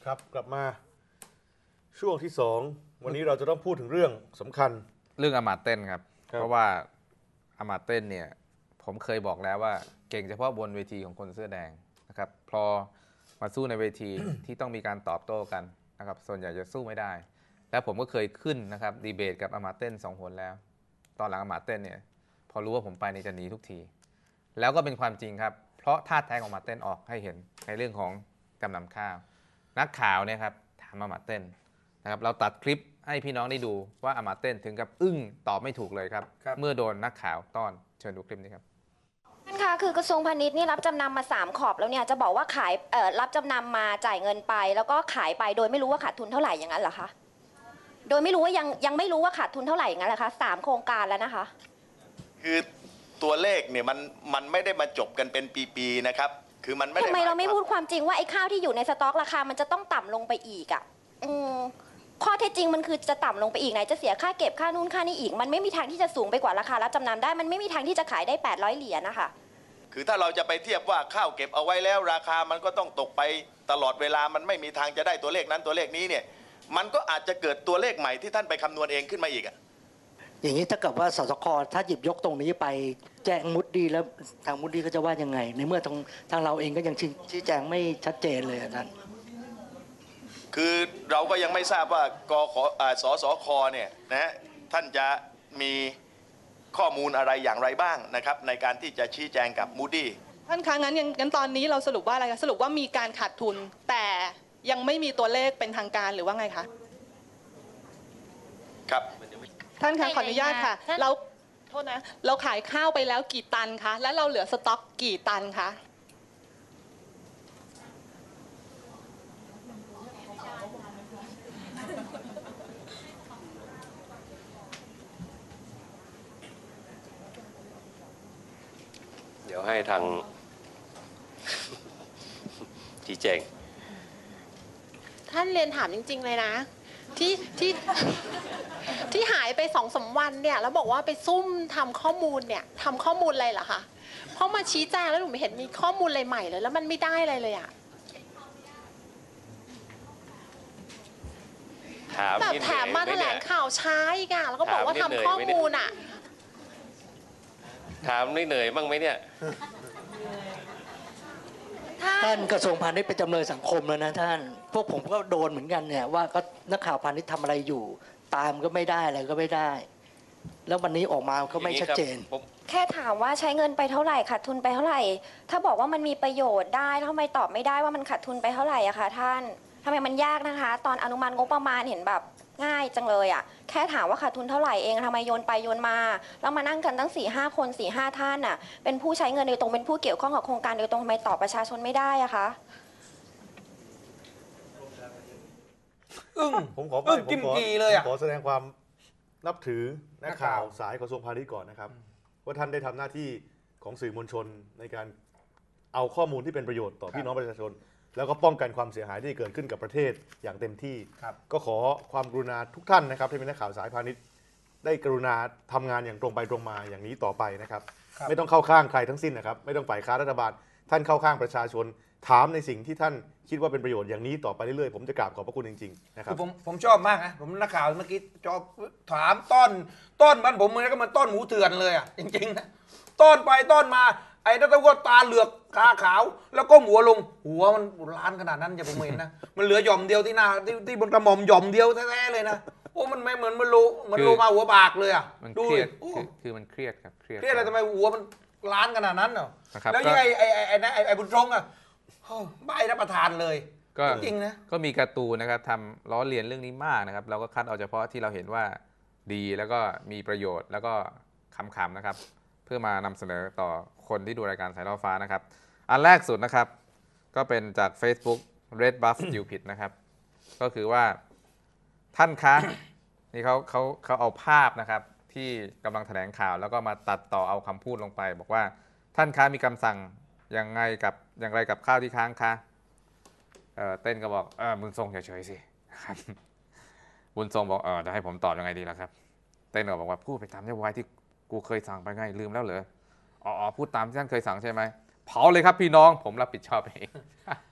ครับกลับมาช่วงที่2วันนี้เราจะต้องพูดถึงเรื่องสำคัญเรื่องอมาตย์เต้นครับเพราะว่าอมาตย์เต้นเนี่ยผมเคยบอกแล้วว่าเก่งเฉพาะบนเวทีของคนเสื้อแดงนะครับพอมาสู้ในเวที ที่ต้องมีการตอบโต้กันนะครับส่วนใหญ่จะสู้ไม่ได้แล้วผมก็เคยขึ้นนะครับดีเบตกับอมาตย์เต้น2 หนแล้วตอนหลังอมาตย์เต้นเนี่ยพอรู้ว่าผมไปเนี่ยจะหนีทุกทีแล้วก็เป็นความจริงครับเพราะท่าแท้ของอมาตย์เต้นออกให้เห็นในเรื่องของจำนำข้าวนักข่าวเนี่ยครับถามอมาตย์เต้นนะครับเราตัดคลิปให้พี่น้องได้ดูว่าอมาตย์เต้นถึงกับอึ้งตอบไม่ถูกเลยครับเมื่อโดนนักข่าวต้อนเชิญดูคลิปนี้ครับท่านคะคือกระทรวงพาณิชย์นี่รับจำนำมา3 ขอบแล้วเนี่ยจะบอกว่าขายรับจำนำมาจ่ายเงินไปแล้วก็ขายไปโดยไม่รู้ว่าขาดทุนเท่าไหร่อย่างนั้นเหรอคะโดยไม่รู้ว่ายังไม่รู้ว่าขาดทุนเท่าไหร่อย่างนั้นเหรอคะ3 โครงการแล้วนะคะคือตัวเลขเนี่ยมันไม่ได้มาจบกันเป็นปีๆนะครับคือมันไม่ได้ทำไมเราไม่พูดความจริงว่าไอ้ข้าวที่อยู่ในสต็อกราคามันจะต้องต่ำลงไปอีกอ่ะข้อเท็จจริงมันคือจะต่ำลงไปอีกไหนจะเสียค่าเก็บค่านู่นค่านี่อีกมันไม่มีทางที่จะสูงไปกว่าราคารับจำนำได้มันไม่มีทางที่จะขายได้800 เหรียญนะคะคือถ้าเราจะไปเทียบว่าข้าวเก็บเอาไว้แล้วราคามันก็ต้องตกไปตลอดเวลามันไม่มีทางจะได้ตัวเลขนั้นตัวเลขนี้เนี่ยมันก็อาจจะเกิดตัวเลขใหม่ที่ท่านไปคำนวณเองขึ้นมาอีกอย่างนี้ถ้าเกิดว่าสสคถ้าหยิบยกตรงนี้ไปแจ้งมุดดีแล้วทางมุดดีก็จะว่ายังไงในเมื่อทางเราเองก็ยังชี้แจงไม่ชัดเจนเลยท่านคือเราก็ยังไม่ทราบว่สสคเนี่ยนะฮะท่านจะมีข้อมูลอะไรอย่างไรบ้างนะครับในการที่จะชี้แจงกับมูดี้ท่านคะงั้นตอนนี้เราสรุปว่าอะไรคะสรุปว่ามีการขาดทุนแต่ยังไม่มีตัวเลขเป็นทางการหรือว่าไงคะครับท่านคะขออนุญาตค่ะเราโทษนะเราขายข้าวไปแล้วกี่ตันคะและเราเหลือสต็อกกี่ตันคะเดี๋ยวให้ทางชี้แจงท่านเรียนถามจริงๆเลยนะที่หายไป2-3 วันเนี่ยแล้วบอกว่าไปซุ่มทำข้อมูลเนี่ยทำข้อมูลอะไรเหรอคะเพราะมาชี้แจงแล้วหนูไม่เห็นมีข้อมูลอะไรใหม่เลยแล้วมันไม่ได้อะไรเลยอะแบบแถมมาแถลงข่าวช้าอีกอะแล้วก็บอกว่าทำข้อมูลอะถามเหนื่อยบ้างไหมเนี่ยท่านกระทรวงพาณิชย์เป็นจำเลยสังคมแล้วนะท่านพวกผมก็โดนเหมือนกันเนี่ยว่าก็นักข่าวพาณิชย์ทำอะไรอยู่ตามก็ไม่ได้อะไรก็ไม่ได้แล้ววันนี้ออกมาก็ไม่ชัดเจนแค่ถามว่าใช้เงินไปเท่าไหร่ขาดทุนไปเท่าไหร่ถ้าบอกว่ามันมีประโยชน์ได้แล้วทำไมตอบไม่ได้ว่ามันขาดทุนไปเท่าไหร่อะคะท่านทำไมมันยากนะคะตอนอนุมัติงบประมาณเห็นแบบง่ายจังเลยอะแค่ถามว่าขาดทุนเท่าไหร่เองทำไมโยนไปโยนมาแล้วมานั่งกันตั้ง4-5 คน4-5 ท่านน่ะเป็นผู้ใช้เงินโดยตรงเป็นผู้เกี่ยวข้องกับโครงการโดยตรงทำไมตอบประชาชนไม่ได้อะคะผมขอจิ้มกีเลยขอแสดงความนับถือนักข่าวสายกระทรวงพาณิชย์ก่อนนะครับว่าท่านได้ทำหน้าที่ของสื่อมวลชนในการเอาข้อมูลที่เป็นประโยชน์ต่อพี่น้องประชาชนแล้วก็ป้องกันความเสียหายที่เกิดขึ้นกับประเทศอย่างเต็มที่ก็ขอความกรุณาทุกท่านนะครับที่เป็นนักข่าวสายพาณิชย์ได้กรุณาทำงานอย่างตรงไปตรงมาอย่างนี้ต่อไปนะครับไม่ต้องเข้าข้างใครทั้งสิ้นนะครับไม่ต้องฝ่ายค้านรัฐบาลท่านเข้าข้างประชาชนถามในสิ่งที่ท่านคิดว่าเป็นประโยชน์อย่างนี้ต่อไปเรื่อยๆผมจะกราบขอบพระคุณจริงๆนะครับผมชอบมากนะผมนักข่าวเมื่อกี้จอบถามต้นมันผมเหมือนกับมันต้นหมูเถื่อนเลยอ่ะจริงๆนะต้นไปต้นมาไอ้นั่นก็ตาเหลือกตาขาวแล้วก็หัวลงหัวมันล้านขนาดนั้นอย่าผมเห็นนะมันเหลือหย่อมเดียวที่หน้าที่บนกระหม่อมหย่อมเดียวแท้ๆเลยนะโอ้มันไม่เหมือนมันโลมาหัวบากเลยอ่ะดูคือมันเครียดครับเครียดอะไรทำไมหัวมันล้านขนาดนั้นเนาะแล้วยังไอ้บุญทรงอ่ะใบรับประทานเลยก็จริงนะก็มีการ์ตูนนะครับทำล้อเลียนเรื่องนี้มากนะครับเราก็คัดเอาเฉพาะที่เราเห็นว่าดีแล้วก็มีประโยชน์แล้วก็ขำๆนะครับเพื่อมานำเสนอต่อคนที่ดูรายการสายล่อฟ้านะครับอันแรกสุดนะครับก็เป็นจาก Facebook Red Buff Stupid นะครับก็คือว่าท่านคะนี่เขาเอาภาพนะครับที่กำลังแถลงข่าวแล้วก็มาตัดต่อเอาคำพูดลงไปบอกว่าท่านคะมีคำสั่งอย่างไรกับข้าวที่ค้างคะเต้นก็บอกบุญทรงเฉยๆสิครับบุญทรงบอกจะให้ผมตอบยังไงดีล่ะครับเต้นก็บอกว่าพูดไปตามนโยบายที่กูเคยสั่งไปไงลืมแล้วเหรอพูดตามที่ท่านเคยสั่งใช่ไหมเผาเลยครับพี่น้องผมรับผิดชอบเอง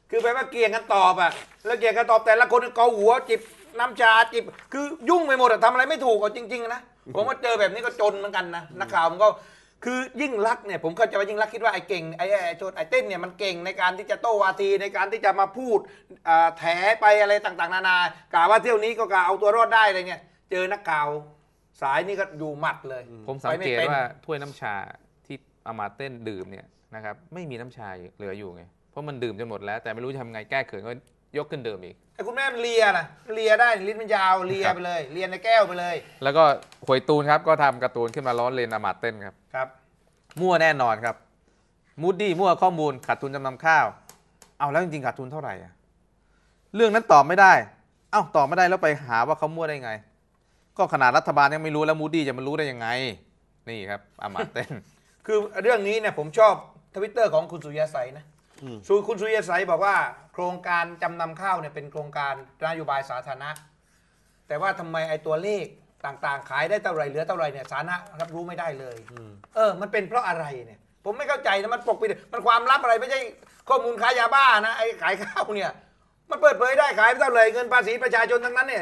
คือแปลว่าเกี่ยงกันตอบอะแล้วเกี่ยงกันตอบแต่ละคนเกาหัวจิบน้ำชาจิบคือยุ่งไปหมดอะทำอะไรไม่ถูกเอาจริงๆนะผมว่าเจอแบบนี้ก็จนเหมือนกันนะนักข่าวมันก็คือยิ่งรักษณ์เนี่ยผมเข้าใจว่ายิ่งรักษณ์คิดว่าไอ้เก่งไอ้เต้นเนี่ยมันเก่งในการที่จะโต้วาทีในการที่จะมาพูดแถไปอะไรต่างๆนานากะว่าเที่ยวนี้ก็กะเอาตัวรอดได้เลยเนี่ยเจอนักข่าวสายนี่ก็อยู่หมัดเลยผมสังเกตว่าถ้วยน้ำชาที่เอามาเต้นดื่มเนี่ยนะครับไม่มีน้ำชาเหลืออยู่ไงเพราะมันดื่มจนหมดแล้วแต่ไม่รู้จะทำไงแก้เขินก็ยกขึ้นดื่มอีกไอ้คุณแม่มันเลียนะเลียได้ลิ้นมันยาวเลียไปเลยเลียในแก้วไปเลยแล้วก็หวยตูนครับก็ทำการ์ตูนขึ้นมาล้อเลียนอามาตย์เต้นครับครับมั่วแน่นอนครับมูดดี้มั่วข้อมูลขาดทุนจำนำข้าวเอาแล้วจริงๆขาดทุนเท่าไหร่อะเรื่องนั้นตอบไม่ได้เอ้าตอบไม่ได้แล้วไปหาว่าเขามั่วได้ไงก็ขนาดรัฐบาลยังไม่รู้แล้วมูดดี้จะมารู้ได้ยังไงนี่ครับอามาตย์เต้นคือเรื่องนี้เนี่ยผมชอบทวิตเตอร์ของคุณสุริยาไสยนะคุณสุริยาไสยบอกว่าโครงการจำนำข้าวเนี่ยเป็นโครงการนโยบายสาธารณะแต่ว่าทำไมไอ้ตัวเลขต่างๆ ขายได้เท่าไหร่เหลือเท่าไหร่เนี่ยสาธารณะรับรู้ไม่ได้เลยมันเป็นเพราะอะไรเนี่ยผมไม่เข้าใจนะมันปกปิดมันความลับอะไรไม่ใช่ข้อมูลค้ายาบ้านะไอ้ขายข้าวเนี่ยมันเปิดเผยได้ขายไปเท่าไหร่เงินภาษีประชาชนทั้งนั้นเนี่ย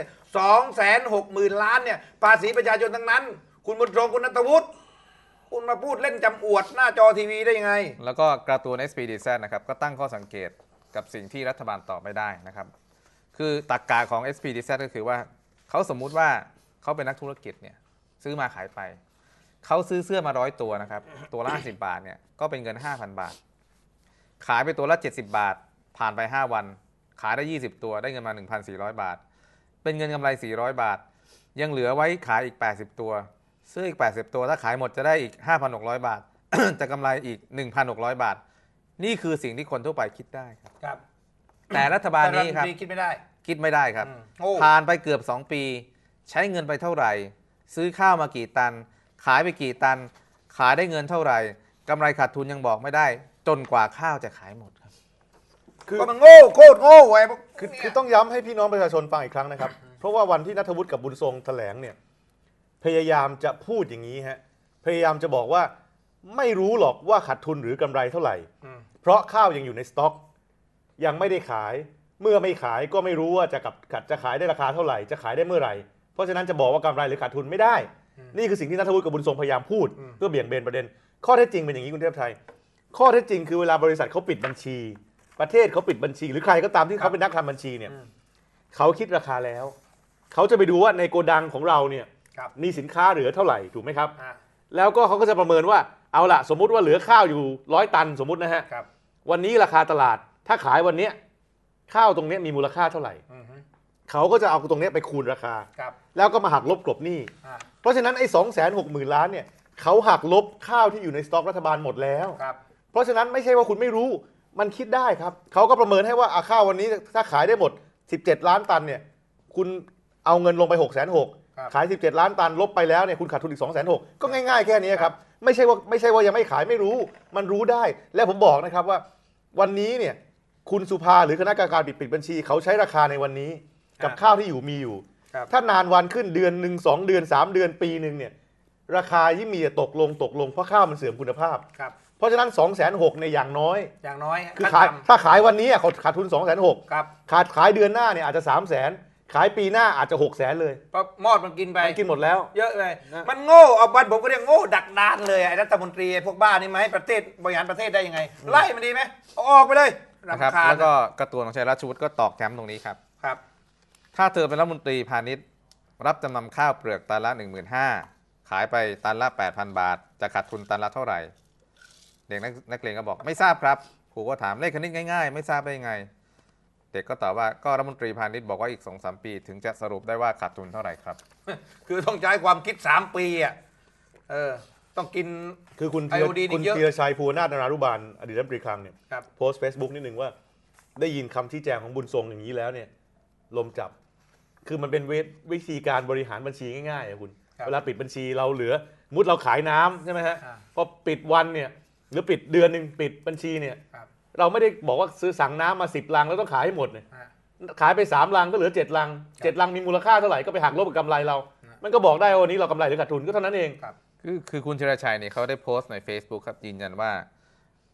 260,000 ล้านเนี่ยภาษีประชาชนทั้งนั้นคุณบุญทรงคุณณัฐวุฒิคุณมาพูดเล่นจำอวดหน้าจอทีวีได้ยังไงแล้วก็การ์ตูน SPDZ นะครับก็ตั้งข้อสังเกตกับสิ่งที่รัฐบาลตอบไม่ได้นะครับคือตรรกะของ SPDZ ก็คือว่าเขาสมมุติว่าเขาเป็นนักธุรกิจเนี่ยซื้อมาขายไปเขาซื้อเสื้อมา100 ตัวนะครับตัวละ50 บาทเนี่ยก็เป็นเงิน 5,000 บาทขายไปตัวละ70 บาทผ่านไป5 วันขายได้20 ตัวได้เงินมา 1,400 บาทเป็นเงินกำไร400 บาทยังเหลือไว้ขายอีก80 ตัวซื้ออีก80 ตัวถ้าขายหมดจะได้อีก 5,600 บาท จะกำไรอีก 1,600 บาทนี่คือสิ่งที่คนทั่วไปคิดได้ครับแต่รัฐบาลนี้ครับคิดไม่ได้ครับผ่านไปเกือบ2 ปีใช้เงินไปเท่าไหร่ซื้อข้าวมากี่ตันขายไปกี่ตันขายได้เงินเท่าไหร่กำไรขาดทุนยังบอกไม่ได้จนกว่าข้าวจะขายหมดครับคือมันโง่โคตรโง่ไว้คือต้องย้ำให้พี่น้องประชาชนฟังอีกครั้งนะครับเพราะว่าวันที่ณัฐวุฒิกับบุญทรงแถลงเนี่ยพยายามจะพูดอย่างนี้ฮะพยายามจะบอกว่าไม่รู้หรอกว่าขาดทุนหรือกำไรเท่าไหร่เพราะข้าวยังอยู่ในสต็อกยังไม่ได้ขายเมื่อไม่ขายก็ไม่รู้ว่าจะขายได้ราคาเท่าไหร่จะขายได้เมื่อไหร่เพราะฉะนั้นจะบอกว่ากำไรหรือขาดทุนไม่ได้นี่คือสิ่งที่ณัฐวุฒิกับบุญทรงพยายามพูดเพื่อเบี่ยงเบนประเด็นข้อเท็จจริงเป็นอย่างนี้คุณเทพไทยข้อเท็จจริงคือเวลาบริษัทเขาปิดบัญชีประเทศเขาปิดบัญชีหรือใครก็ตามที่เขาเป็นนักทำบัญชีเนี่ยเขาคิดราคาแล้วเขาจะไปดูว่าในโกดังของเราเนี่ยมีสินค้าเหลือเท่าไหร่ถูกไหมครับแล้วก็เขาก็จะประเมินว่าเอาละสมมุติว่าเหลือข้าวอยู่100 ตันสมมุตินะฮะวันนี้ราคาตลาดถ้าขายวันนี้ข้าวตรงนี้มีมูลค่าเท่าไหร่เขาก็จะเอาตรงนี้ไปคูณราคาแล้วก็มาหักลบกลบหนี้เพราะฉะนั้นไอ้260,000 ล้านเนี่ยเขาหักลบข้าวที่อยู่ในสต็อกรัฐบาลหมดแล้วเพราะฉะนั้นไม่ใช่ว่าคุณไม่รู้มันคิดได้ครับเขาก็ประเมินให้ว่าข้าววันนี้ถ้าขายได้หมด17 ล้านตันเนี่ยคุณเอาเงินลงไป660,000ขาย17 ล้านตันลบไปแล้วเนี่ยคุณขาดทุนอีก260,000ก็ง่ายๆแค่นี้ครับไม่ใช่ว่ายังไม่ขายไม่รู้มันรู้ได้และผมบอกนะครับว่าวันนี้เนี่ยคุณสุภาหรือคณะกรรมการปิดบัญชีเขาใช้ราคาในวันนี้กับข้าวที่มีอยู่ถ้านานวันขึ้นเดือน1 2 เดือน3 เดือนปีนึงเนี่ยราคายิ่งมีตกลงเพราะข้าวมันเสื่อมคุณภาพเพราะฉะนั้น260,000ในอย่างน้อยคือขายถ้าขายวันนี้เขาขาดทุน260,000ขายเดือนหน้าเนี่ยอาจจะ300,000ขายปีหน้าอาจจะ600,000เลยเพราะมอดมันกินไปกินหมดแล้วเยอะเลยมันโง่เอาบันผมก็เรียกโง่ดักดานเลยไอ้รัฐมนตรีพวกบ้านี่มาให้ประเทศบริหารประเทศได้ยังไงไล่มันดีไหมออกไปเลยนะครับแล้วก็การ์ตูนของชัยรัชวุฒิก็ตอกย้ำตรงนี้ครับถ้าเธอเป็นรัฐมนตรีพาณิชย์รับจำนำข้าวเปลือกตันละ 15,000 ขายไปตันละ 8,000 บาทจะขาดทุนตันละเท่าไหร่เด็กนักเรียนก็บอกไม่ทราบครับครูก็ถามเลขคณิตง่ายๆไม่ทราบได้ยังไงเด็กก็ตอบว่าก็รัฐมนตรีพาณิชย์บอกว่าอีก 2-3 ปีถึงจะสรุปได้ว่าขาดทุนเท่าไหร่ครับคือต้องใช้ความคิด3 ปีอ่ะต้องกินคือคุณธีรชัยภูวนาถ นรานุบาลอดีตรัฐมนตรีคลังเนี่ยโพสต์ Facebook นิดนึงว่าได้ยินคำชี้แจงของบุญทรงอย่างนี้แล้วเนี่ยลมจับคือมันเป็นวิธีการบริหารบัญชีง่ายๆคุณเวลาปิดบัญชีเราเหลือมุดเราขายน้ำใช่ไหมฮะพอปิดวันเนี่ยหรือปิดเดือนนึงปิดบัญชีเนี่ยเราไม่ได้บอกว่าซื้อสั่งน้ำมา10 ลังแล้วต้องขายให้หมดเนี่ยขายไป3 ลังก็เหลือ7 ลัง7 ลังมีมูลค่าเท่าไหร่ก็ไปหักลบกับกำไรเรามันก็บอกได้ว่าวันนี้เรากำไรหรือขาดทุนก็เท่านั้นเองคือคุณธีรชัยเนี่ยเขาได้โพสต์ใน Facebook ครับยืนยันว่า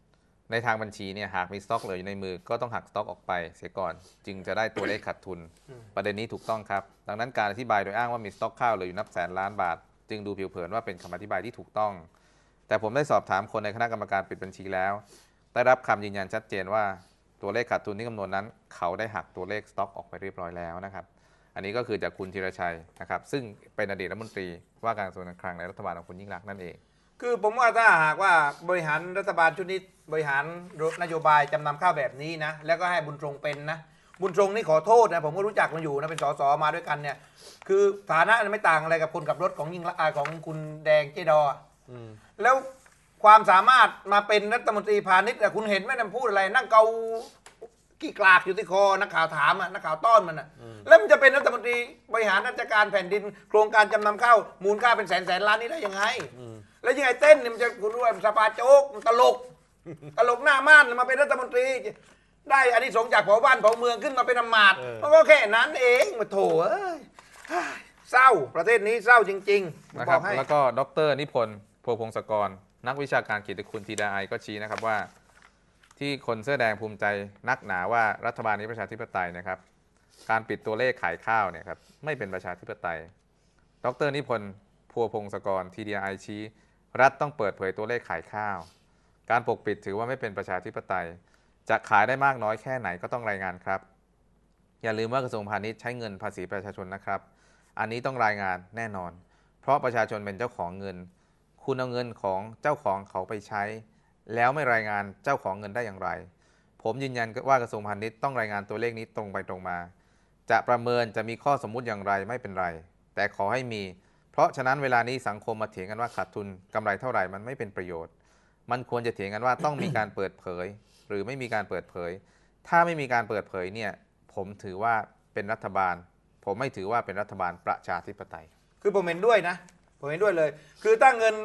ในทางบัญชีเนี่ยหากมีสต็อกเหลืออยู่ในมือก็ต้องหักสต็อกออกไปเสียก่อนจึงจะได้ตัวเลขขาดทุนประเด็นนี้ถูกต้องครับดังนั้นการอธิบายโดยอ้างว่ามีสต็อกข้าวเหลืออยู่นับแสนล้านบาทจึงดูผิวเผินว่าเป็นคำอธิบายที่ถูกต้องแต่ผมได้สอบถามคนในคณะกรรมการปิดบัญชีแล้วได้รับคำยืนยันชัดเจนว่าตัวเลขขาดทุนที่คำนวณนั้นเขาได้หักตัวเลขสต็อกออกไปเรียบร้อยแล้วนะครับอันนี้ก็คือจากคุณธีรชัยนะครับซึ่งเป็นอดีตรัฐมนตรีว่าการกระทรวงการคลังในรัฐบาลของคุณยิ่งรักษณ์นั่นเองคือผมว่าถ้าหากว่าบริหารรัฐบาลชุดนี้บริหารนโยบายจำนำข้าวแบบนี้นะแล้วก็ให้บุญทรงเป็นนะบุญทรงนี่ขอโทษนะผมก็รู้จักมันอยู่นะเป็นสสมาด้วยกันเนี่ยคือฐานะไม่ต่างอะไรกับคนขับรถของยิ่งของคุณแดงเจดอแล้วความสามารถมาเป็นรัฐมนตรีพาณิชย์คุณเห็นไหมมันพูดอะไรนั่งเกากี้กลากอยู่ที่คอนักข่าวถามนักข่าวต้อนมันแล้วมันจะเป็นรัฐมนตรีบริหารราชการแผ่นดินโครงการจำนำข้าวมูลค่าเป็นแสนล้านนี่ได้ยังไงแล้วยังไงเต้นเนี่ยมันจะคุณรู้ว่าสปาโจ๊กตลกหน้าม่านมาเป็นรัฐมนตรีได้อานิสงส์จากเผ่าบ้านเผ่าเมืองขึ้นมาเป็นอำมาตย์มันก็แค่นั้นเองมาโถเศร้าประเทศนี้เศร้าจริงๆนะครับแล้วก็ดร.นิพนธ์โพพงศกรนักวิชาการเกียรติคุณทีดาไอก็ชี้นะครับว่าที่คนเสื้อแดงภูมิใจนักหนาว่ารัฐบาลนี้ประชาธิปไตยนะครับการปิดตัวเลขขายข้าวเนี่ยครับไม่เป็นประชาธิปไตยดร.นิพนธ์พัวพงศกรทีดีไอชี้รัฐต้องเปิดเผยตัวเลขขายข้าวการปกปิดถือว่าไม่เป็นประชาธิปไตยจะขายได้มากน้อยแค่ไหนก็ต้องรายงานครับอย่าลืมว่ากระทรวงพาณิชย์ใช้เงินภาษีประชาชนนะครับอันนี้ต้องรายงานแน่นอนเพราะประชาชนเป็นเจ้าของเงินคุณเอาเงินของเจ้าของเขาไปใช้แล้วไม่รายงานเจ้าของเงินได้อย่างไรผมยืนยันว่ากระทรวงพาณิชย์ต้องรายงานตัวเลขนี้ตรงไปตรงมาจะประเมินจะมีข้อสมมุติอย่างไรไม่เป็นไรแต่ขอให้มีเพราะฉะนั้นเวลานี้สังคมมาเถียงกันว่าขาดทุนกำไรเท่าไหร่มันไม่เป็นประโยชน์มันควรจะเถียงกันว่าต้องมีการเปิดเผยหรือไม่มีการเปิดเผยถ้าไม่มีการเปิดเผยเนี่ยผมถือว่าเป็นรัฐบาลผมไม่ถือว่าเป็นรัฐบาลประชาธิปไตยคือผมเห็นด้วยนะผมเห็นด้วยเลยคือถ้าเงิน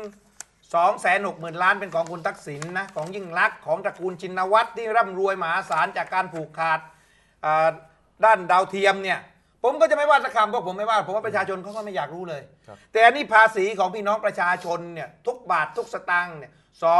260,000 ล้านเป็นของคุณทักษิณนะของยิ่งลักษณ์ของตระกูลชินวัตรที่ร่ำรวยมหาศาลจากการผูกขาดด้านดาวเทียมเนี่ยผมก็จะไม่ว่าสักคำเพราะผมไม่ว่าผมว่าประชาชนเขาก็ไม่อยากรู้เลยแต่อันนี้ภาษีของพี่น้องประชาชนเนี่ยทุกบาททุกสตางค์เนี่ย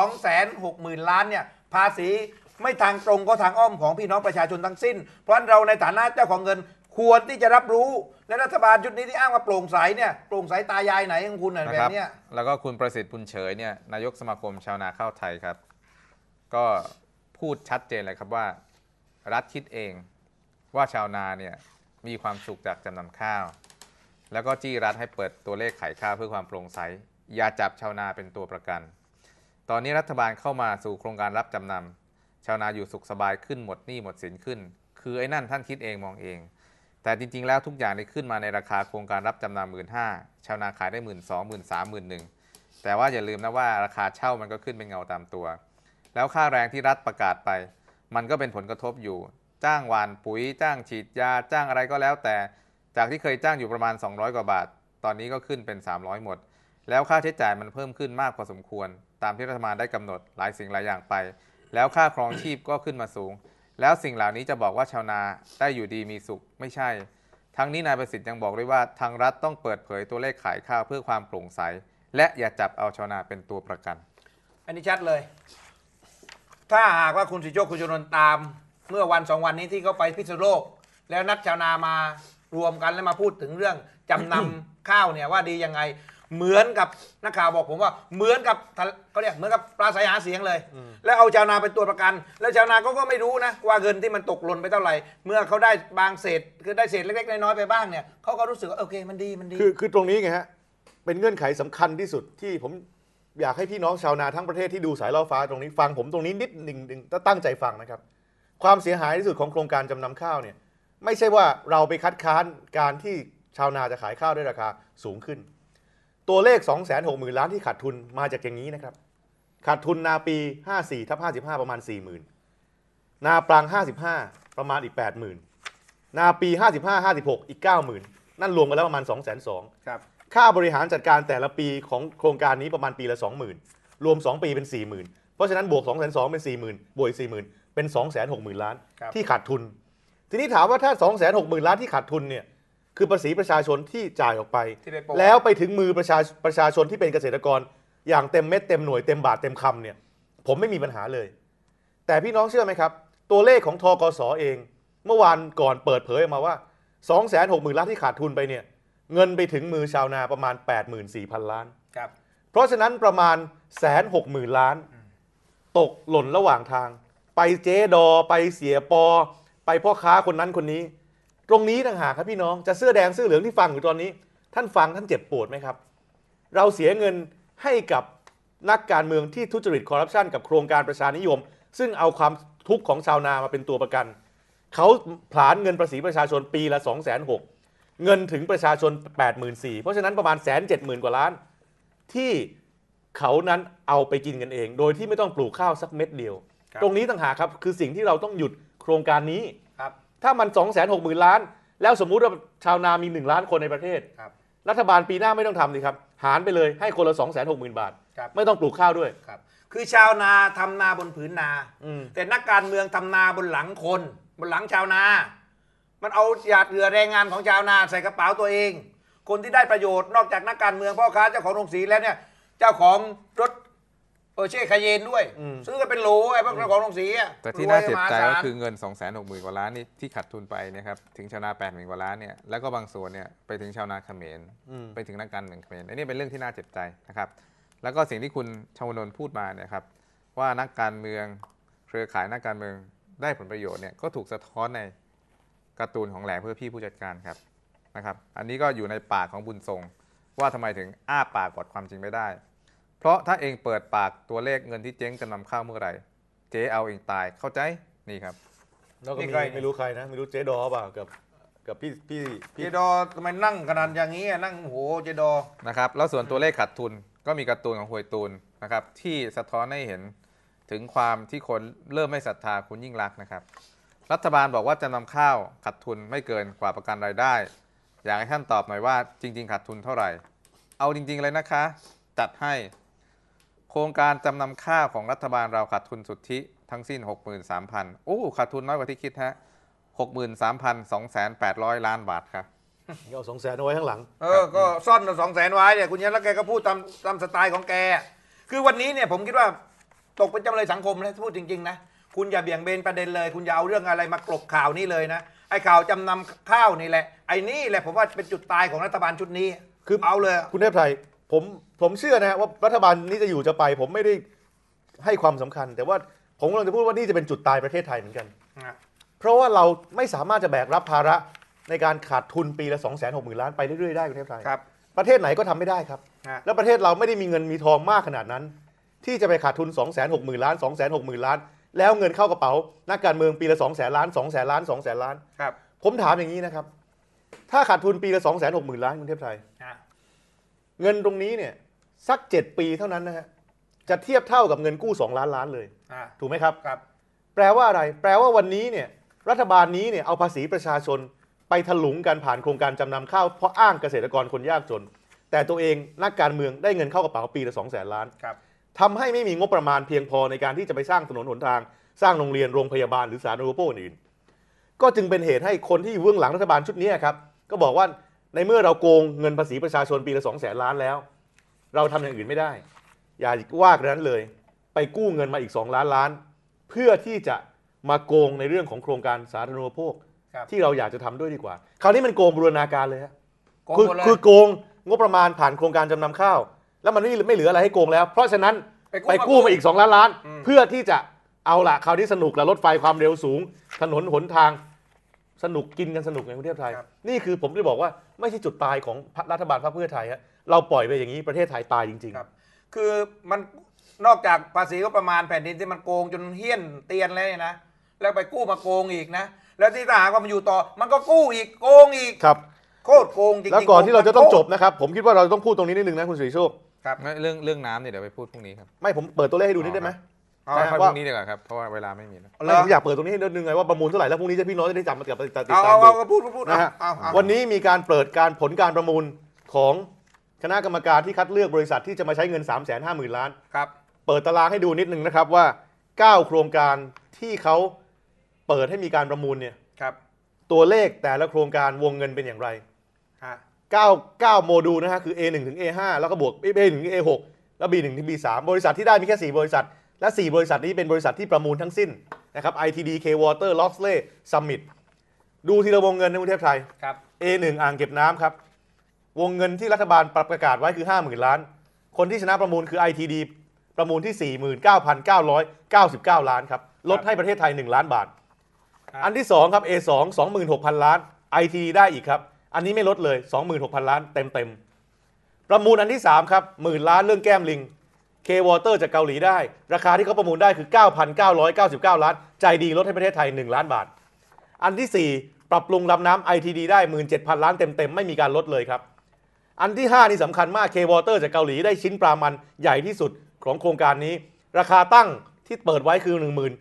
260,000 ล้านเนี่ยภาษีไม่ทางตรงก็ทางอ้อมของพี่น้องประชาชนทั้งสิ้นเพราะฉะนั้นเราในฐานะเจ้าของเงินควรที่จะรับรู้และรัฐบาลชุดนี้ที่อ้างว่าโปร่งใสเนี่ยโปร่งใสตายายไหนของคุณแบบนี้แล้วก็คุณประสิทธิ์บุญเฉยเนี่ยนายกสมาคมชาวนาข้าวไทยครับก็พูดชัดเจนเลยครับว่ารัฐคิดเองว่าชาวนาเนี่ยมีความสุขจากจำนำข้าวแล้วก็จี้รัฐให้เปิดตัวเลขขายข้าวเพื่อความโปร่งใสอย่าจับชาวนาเป็นตัวประกันตอนนี้รัฐบาลเข้ามาสู่โครงการรับจำนำชาวนาอยู่สุขสบายขึ้นหมดหนี้หมดสินขึ้นคือไอ้นั่นท่านคิดเองมองเองแต่จริงๆแล้วทุกอย่างได้ขึ้นมาในราคาโครงการรับจำนำ15,000ชาวนาขายได้12,000 13,000 11,000แต่ว่าอย่าลืมนะว่าราคาเช่ามันก็ขึ้นเป็นเงาตามตัวแล้วค่าแรงที่รัฐประกาศไปมันก็เป็นผลกระทบอยู่จ้างหว่านปุ๋ยจ้างฉีดยาจ้างอะไรก็แล้วแต่จากที่เคยจ้างอยู่ประมาณ200กว่าบาทตอนนี้ก็ขึ้นเป็น300หมดแล้วค่าใช้จ่ายมันเพิ่มขึ้นมากพอสมควรตามที่รัฐบาลได้กำหนดหลายสิ่งหลายอย่างไปแล้วค่าครองชีพก็ขึ้นมาสูงแล้วสิ่งเหล่านี้จะบอกว่าชาวนาได้อยู่ดีมีสุขไม่ใช่ทั้งนี้นายประสิทธิ์ยังบอกด้วยว่าทางรัฐต้องเปิดเผยตัวเลขขายข้าวเพื่อความโปร่งใสและอย่าจับเอาชาวนาเป็นตัวประกันอันนี้ชัดเลยถ้าหากว่าคุณสิโชคคุณชนนตามเมื่อวัน2 วันนี้ที่เขาไปพิษณุโลกแล้วนัดชาวนามารวมกันแล้วมาพูดถึงเรื่องจำนำข้าวเนี่ยว่าดียังไงเหมือนกับนักข่าวบอกผมว่าเหมือนกับเขาเรียกเหมือนกับปราศัยหาเสียงเลยแล้วเอาชาวนาเป็นตัวประกันแล้วชาวนาก็ไม่รู้นะว่าเงินที่มันตกหล่นไปเท่าไหร่เมื่อเขาได้บางเศษคือได้เศษเล็กๆน้อยๆไปบ้างเนี่ยเขาก็รู้สึกว่าโอเคมันดีคือตรงนี้ไงฮะเป็นเงื่อนไขสำคัญที่สุดที่ผมอยากให้พี่น้องชาวนาทั้งประเทศที่ดูสายล่อฟ้าตรงนี้ฟังผมตรงนี้นิดหนึ่งตั้งใจฟังนะครับความเสียหายที่สุดของโครงการจำนำข้าวเนี่ยไม่ใช่ว่าเราไปคัดค้านการที่ชาวนาจะขายข้าวด้วยราคาสูงขึ้นตัวเลข 260,000 ล้านที่ขาดทุนมาจากอย่างนี้นะครับขาดทุนนาปี54/55ประมาณ 40,000 นาปลัง55ประมาณอีก 80,000 นาปี55-56อีก 90,000 นั่นรวมกันแล้วประมาณ 220,000 ครับค่าบริหารจัดการแต่ละปีของโครงการนี้ประมาณปีละ 20,000 รวม2ปีเป็น 40,000 เพราะฉะนั้นบวก 220,000 เป็น 40,000 บวกอีก 40,000 เป็น 260,000 ล้านที่ขาดทุนทีนี้ถามว่าถ้า 260,000 ล้านที่ขาดทุนเนี่ยคือภาษีประชาชนที่จ่ายออกไปแล้วไปถึงมือประชาชนที่เป็นเกษตรกรอย่างเต็มเม็ดเต็มหน่วยเต็มบาทเต็มคำเนี่ยผมไม่มีปัญหาเลยแต่พี่น้องเชื่อไหมครับตัวเลขของทกสเองเมื่อวานก่อนเปิดเผยออกมาว่า 260,000 ล้านที่ขาดทุนไปเนี่ยเงินไปถึงมือชาวนาประมาณ 84,000 ล้านครับเพราะฉะนั้นประมาณ 160,000 ล้านตกหล่นระหว่างทางไปเจ๊ดอไปเสียปอไปพ่อค้าคนนั้นคนนี้ตรงนี้ต่างหากครับพี่น้องจะเสื้อแดงเสื้อเหลืองที่ฟังอยู่ตอนนี้ท่านฟังท่านเจ็บปวดไหมครับเราเสียเงินให้กับนักการเมืองที่ทุจริตคอร์รัปชันกับโครงการประชานิยมซึ่งเอาความทุกข์ของชาวนามาเป็นตัวประกันเขาผลาญเงินภาษีประชาชนปีละ 260,000 เงินถึงประชาชน 84,000 เพราะฉะนั้นประมาณ 170,000 กว่าล้านที่เขานั้นเอาไปกินกันเองโดยที่ไม่ต้องปลูกข้าวสักเม็ดเดียวตรงนี้ต่างหากครับคือสิ่งที่เราต้องหยุดโครงการนี้ถ้ามัน 260,000 ล้านแล้วสมมุติว่าชาวนามี 1 ล้านคนในประเทศรัฐบาลปีหน้าไม่ต้องทำสิครับหารไปเลยให้คนละ 260,000 บาทไม่ต้องปลูกข้าวด้วยคือชาวนาทำนาบนผืนนาแต่นักการเมืองทำนาบนหลังคนบนหลังชาวนามันเอาหยาดเหงื่อแรงงานของชาวนาใส่กระเป๋าตัวเองคนที่ได้ประโยชน์นอกจากนักการเมืองพ่อค้าเจ้าของโรงสีแล้วเนี่ยเจ้าของรถเช่คาเยนด้วยซื้อกันเป็นโหลไอ้พวกเจ้าของโรงสีแต่ที่น่าเสียใจก็คือเงิน 260,000 กว่าล้านนี่ที่ขาดทุนไปนะครับถึงชาวนา 80,000 กว่าล้านเนี่ยแล้วก็บางส่วนเนี่ยไปถึงชาวนาเขมรไปถึงนักการเมืองเขมรอันนี้เป็นเรื่องที่น่าเจ็บใจนะครับแล้วก็สิ่งที่คุณชวนนท์พูดมาเนี่ยครับว่านักการเมืองเครือข่ายนักการเมืองได้ผลประโยชน์เนี่ยก็ถูกสะท้อนในการ์ตูนของแหลมเพื่อพี่ผู้จัดการครับนะครับอันนี้ก็อยู่ในปากของบุญทรงว่าทำไมถึงอ้าปากบดความจริงไม่ได้เพราะถ้าเองเปิดปากตัวเลขเงินที่เจ๊งจำนำข้าวเมื่อไหร่เจ๊เอาเองตายเข้าใจนี่ครับแล้วก็ไม่รู้ใครนะไม่รู้เจ๊ดอเปล่ากับพี่เจ๊ดอทำไมนั่งขนาดอย่างนี้นั่งโหเจ๊ดอนะครับแล้วส่วนตัวเลขขาดทุนก็มีการ์ตูนของหวยตูนนะครับที่สะท้อนให้เห็นถึงความที่คนเริ่มไม่ศรัทธาคุณยิ่งลักษณ์นะครับรัฐบาลบอกว่าจะนำข้าวขาดทุนไม่เกินกว่าประกันรายได้อยากให้ท่านตอบหน่อยว่าจริงๆขาดทุนเท่าไหร่เอาจริงๆเลยนะคะจัดให้โครงการจำนำข้าวของรัฐบาลเราขาดทุนสุทธิทั้งสิ้น 63,000 โอ้ขาดทุนน้อยกว่าที่คิดฮะ 63,200,800 ล้านบาทครับเอา200,000เอาไว้ข้างหลังก็ซ่อน200,000ไว้เนี่ยคุณยันแล้วแกก็พูดตามสไตล์ของแกคือวันนี้เนี่ยผมคิดว่าตกเป็นจำเลยสังคมนะพูดจริงๆนะคุณอย่าเบี่ยงเบนประเด็นเลยคุณอย่าเอาเรื่องอะไรมากลบข่าวนี้เลยนะไอ้ข่าวจำนำข้าวนี่แหละไอ้นี่แหละผมว่าเป็นจุดตายของรัฐบาลชุดนี้คือเอาเลยคุณเทพไทยผมเชื่อนะว่ารัฐบาลนี้จะอยู่จะไปผมไม่ได้ให้ความสำคัญแต่ว่าผมกำลังจะพูดว่านี่จะเป็นจุดตายประเทศไทยเหมือนกันเพราะว่าเราไม่สามารถจะแบกรับภาระในการขาดทุนปีละ 260,000 ล้านไปเรื่อยๆได้คุณเทพไทยประเทศไหนก็ทำไม่ได้ครับแล้วประเทศเราไม่ได้มีเงินมีทองมากขนาดนั้นที่จะไปขาดทุน 260,000 ล้าน 260,000 ล้านแล้วเงินเข้ากระเป๋านักการเมืองปีละ 200,000 ล้าน 200,000 ล้าน 200,000 ล้านผมถามอย่างนี้นะครับถ้าขาดทุนปีละ 260,000 ล้านคุณเทพไทยเงินตรงนี้เนี่ยสัก7 ปีเท่านั้นนะฮะจะเทียบเท่ากับเงินกู้2 ล้านล้านเลยถูกไหมครับแปลว่าอะไรแปลว่าวันนี้เนี่ยรัฐบาลนี้เนี่ยเอาภาษีประชาชนไปถลุงกันผ่านโครงการจำนำข้าวเพราะอ้างเกษตรกรคนยากจนแต่ตัวเองนักการเมืองได้เงินเข้ากระเป๋าปีละ 200,000 ล้านทำให้ไม่มีงบประมาณเพียงพอในการที่จะไปสร้างถนนหนทางสร้างโรงเรียนโรงพยาบาลหรือสาธารณูปโภคอื่นก็จึงเป็นเหตุให้คนที่อยู่เบื้องหลังรัฐบาลชุดนี้ครับก็บอกว่าในเมื่อเราโกงเงินภาษีประชาชนปีละ 200,000 ล้านแล้วเราทำอย่างอื่นไม่ได้อย่าว่ากันนั้นเลยไปกู้เงินมาอีก2 ล้านล้านเพื่อที่จะมาโกงในเรื่องของโครงการสาธารณูปโภคที่เราอยากจะทำด้วยดีกว่าคราวนี้มันโกงบูรณาการเลยฮะคือโกงงบประมาณผ่านโครงการจำนำข้าวแล้วมันไม่เหลืออะไรให้โกงแล้วเพราะฉะนั้นไปกู้มาอีก2 ล้านล้านเพื่อที่จะเอาละคราวนี้สนุกละรถไฟความเร็วสูงถนนหนทางสนุกกินกันสนุกในประเทศไทยนี่คือผมจะบอกว่าไม่ใช่จุดตายของรัฐบาลพรรคเพื่อไทยฮะเราปล่อยไปอย่างนี้ประเทศไทยตายจริงๆคือมันนอกจากภาษีก็ประมาณแผ่นดินที่มันโกงจนเหี้ยนเตียนแล้วนะแล้วไปกู้มาโกงอีกนะแล้วที่ทหารก็มาอยู่ต่อมันก็กู้อีกโกงอีกครับโคตรโกงจริงๆแล้วก่อนที่เราจะต้องจบนะครับผมคิดว่าเราต้องพูดตรงนี้นิดนึงนะคุณศรีโชคครับเรื่องน้ำเนี่ยเดี๋ยวไปพูดพรุ่งนี้ครับไม่ผมเปิดตัวเลขให้ดูนิดได้ไหมพรุ่งนี้ดีกว่าครับเพราะว่าเวลาไม่มีแล้วผมอยากเปิดตรงนี้ให้นิดนึงไงว่าประมูลเท่าไหร่แล้วพรุ่งนี้จะพี่น้องจะได้จำมาติดตามพูดนะฮะวันนี้มีการเปิดการผลการประมูลของคณะกรรมการที่คัดเลือกบริษัทที่จะมาใช้เงิน 350,000 ล้านครับเปิดตารางให้ดูนิดนึงนะครับว่า9โครงการที่เขาเปิดให้มีการประมูลเนี่ยตัวเลขแต่ละโครงการวงเงินเป็นอย่างไร9โมดูลนะฮะคือ A1 ถึง A5 แล้วก็บวก A1 ถึง A6 แล้ว B1 ถึง B3 บริษัทที่ได้มีแค่4บริษัทและ 4 บริษัทนี้เป็นบริษัทที่ประมูลทั้งสิ้นนะครับ ITD K Water Loxley Summit ดูทีละวงเงินในกรุงเทพไทยครับ A1 อ่างเก็บน้ำครับวงเงินที่รัฐบาลประกาศไว้คือ 50,000 ล้านคนที่ชนะประมูลคือ ITD ประมูลที่ 49,999 ล้านครับลดให้ประเทศไทย1ล้านบาทอันที่2ครับ A2 26,000 ล้าน ITD ได้อีกครับอันนี้ไม่ลดเลย 26,000 ล้านเต็มประมูลอันที่3ครับ10,000 ล้านเรื่องแก้มลิง K Water จากเกาหลีได้ราคาที่เขาประมูลได้คือ 9,999 ล้านใจดีลดให้ประเทศไทย1ล้านบาทอันที่4ปรับปรุงลำน้ำ ITD ได้ 17,000 ล้านเต็มไม่มีการลดเลยครับอันที่5นี่สำคัญมาก K Water จากเกาหลีได้ชิ้นปลามันใหญ่ที่สุดของโครงการนี้ราคาตั้งที่เปิดไว้คือ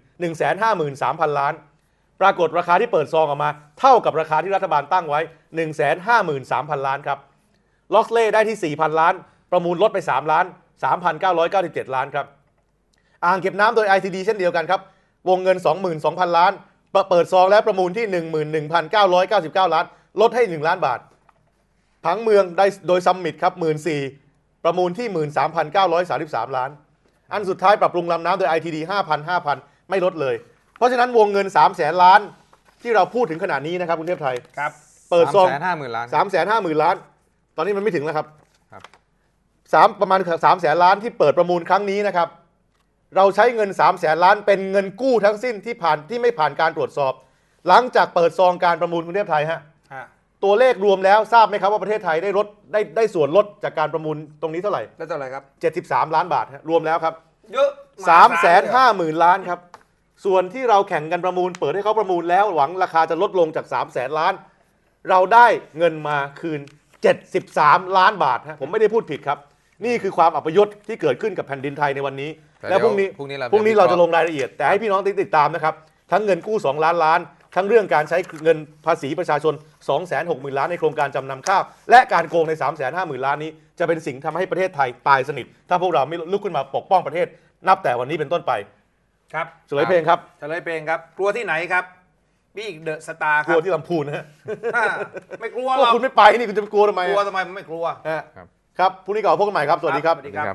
153,000 ล้านปรากฏราคาที่เปิดซองออกมาเท่ากับราคาที่รัฐบาลตั้งไว้ 153,000 ล้านครับล็อกเล่ได้ที่ 4,000 ล้านประมูลลดไป3ล้าน 3,997 ล้านครับอ่างเก็บน้ำโดย ITD เช่นเดียวกันครับวงเงิน 22,000 ล้านเปิดซองแล้วประมูลที่ 11,999 ล้านลดให้1ล้านบาทผังเมืองได้โดยซัมมิตครับ 14,000 ประมูลที่ 13,933 ล้านอันสุดท้ายปรับปรุงลำน้ำโดย ITD 5,000 ไม่ลดเลยเพราะฉะนั้นวงเงิน 300,000 ล้านที่เราพูดถึงขนาดนี้นะครับกรุงเทพไทยครับเปิดซอง 350,000 ล้าน 350,000 ล้านตอนนี้มันไม่ถึงแล้วครับประมาณ 300,000 ล้านที่เปิดประมูลครั้งนี้นะครับเราใช้เงิน 300,000 ล้านเป็นเงินกู้ทั้งสิ้นที่ไม่ผ่านการตรวจสอบหลังจากเปิดซองการประมูลกรุงเทพไทยฮะตัวเลขรวมแล้วทราบไหมครับว่าประเทศไทยได้ส่วนลดจากการประมูลตรงนี้เท่าไหร่ได้เท่าไหร่ครับ 73 ล้านบาทรวมแล้วครับเยอะ 350,000 ล้านครับส่วนที่เราแข่งกันประมูลเปิดให้เขาประมูลแล้วหวังราคาจะลดลงจาก 300,000 ล้านเราได้เงินมาคืน73 ล้านบาทฮะผมไม่ได้พูดผิดครับนี่คือความอัปยศที่เกิดขึ้นกับแผ่นดินไทยในวันนี้และพรุ่งนี้เราจะลงรายละเอียดแต่ให้พี่น้องติดตามนะครับทั้งเงินกู้2ล้านล้านทั้งเรื่องการใช้เงินภาษีประชาชน 260,000 ล้านในโครงการจำนำข้าวและการโกงใน 350,000 ล้านนี้จะเป็นสิ่งทำให้ประเทศไทยตายสนิทถ้าพวกเราไม่ลุกขึ้นมาปกป้องประเทศนับแต่วันนี้เป็นต้นไปครับเฉลยเพลงครับเฉลยเพลงครับกลัวที่ไหนครับบิ๊กเดอะสตาร์คกรับลัวที่ลำพูนนะฮะไม่กลัวเราคุณไม่ไปนี่คุณจะไปกลัวทำไมกลัวทำไมไม่กลัวครับพรุ่งนี้ก่อนพบกันใหม่ครับสวัสดีครับสวัสดีครับ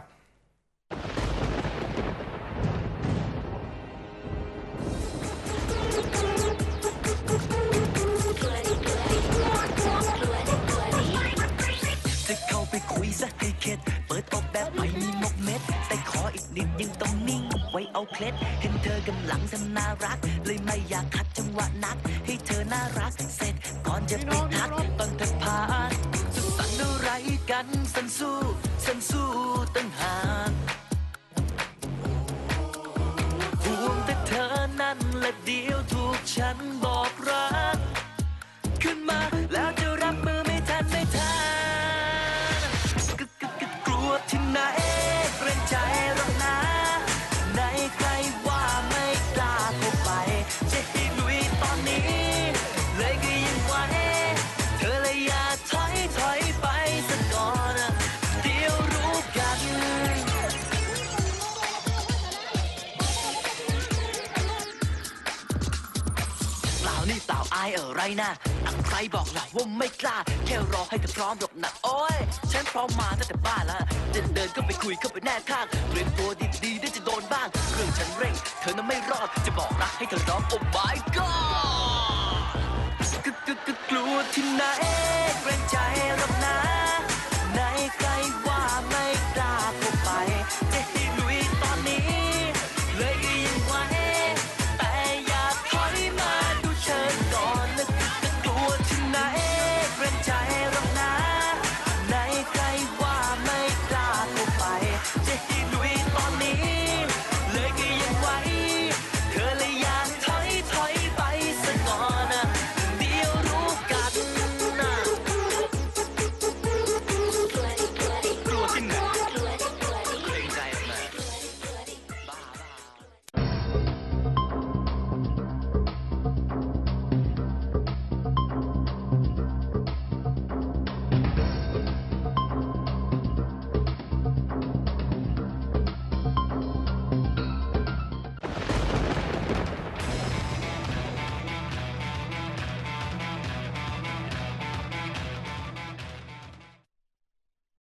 จะเข้าไปคุยซะให้เข็ดเปิดอกแบบไม่มีมกเม็ดแต่ขออีกนิดยังต้องนิ่งไว้เอาเคล็ดเห็นเธอกำลังทำน่ารักเลยไม่อยากขัดจังหวะนักให้เธอน่ารักเสร็จก่อนจะไปทักตอนเธอผ่านสุขสันต์อะไรกันสันสู้ตั้งหากห่วงแต่เธอนั่นแหละเดียวถูกฉันบอกรักขึ้นมาแล้วจะรับมือไม่ทันกลัวที่ไหนเกรงใจหรอกนะไหนใครว่าไม่กล้าเข้าไปจะให้ลุยตอนนี้เลยก็ยังไหวเธอเลยอย่าถอยไปสักก่อนเดี๋ยวรู้กันเปล่านี่เปล่าอายอะไรนะใครบอกหนักว่าไม่กล้าแค่รอให้เธอพร้อมหรอกหนักโอ้ยฉันพร้อมมาตั้งแต่บ้านแล้วเดินเข้าไปคุยเข้าไปแนบข้างเตรียมตัวดีๆได้จะโดนบ้างเรื่องฉันเร่งเธอนั้นไม่รอดจะบอกรักให้เธอร้องโอ้ my god กลัวที่ไหนเกรงใจหรอก